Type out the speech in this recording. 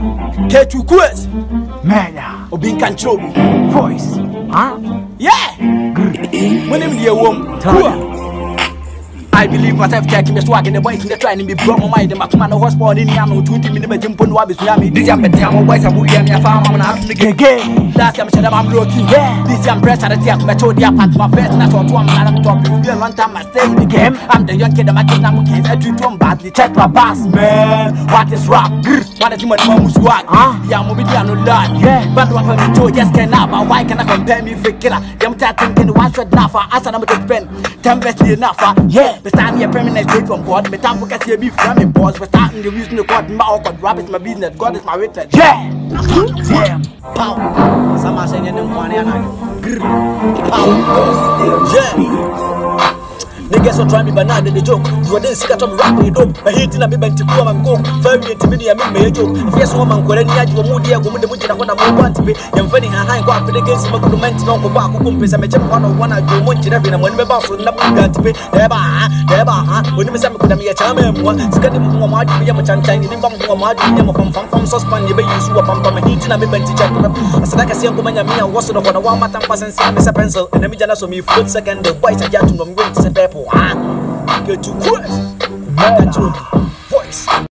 K2 Quest. Menya. Obin control. Voice. Huh? Yeah. When him the woman. I believe myself taking the swag in the boys in the trying to be broke my mind. The man who was born in the army 20 minutes jump on Wabis Yami. This young Betty boys are moving a farm on a game. Last time I'm looking. This young press at the theatre, I told the pants my first not for 1 man top. It's one time I stay in the game. I'm the young kid that I can't do one badly. Check my bass, man. What is rap? What is my mom's swag? Yeah, Mobidiano land. But what I'm told just can now. But why can I compare me for killer? Them thinking one shot now for us and I'm a pen. 10 best enough. Yeah. We're starting a permanent state from God. We're time for us to be from boss. We're starting the reason the God, my awkward rabbit is my business. God is my witness. Yeah! Damn! Pow! Someone saying you don't want to pow! Yeah! Niggas are trying me banana the joke. You are then sick at rapping dope. I hate in a bit to go and go. Very intimidate me a joke. If yes, woman, when you are moody, I go with the Mujan when I want to be. I'm funny, I go up against my government. No, go back, compass. I'm a jump one I do want to every and when we bounce with nothing got to be. When you miss them, could be a charm. Scanning more mad, be a much tiny, more mad, from suspend, you may use a pump on my heat and I'm a teacher. As I can see, I'm going to was on a 1 month and pass and see a pencil. And I'm just me foot second, the white and young to going to the purple. Get to Quest. Voice.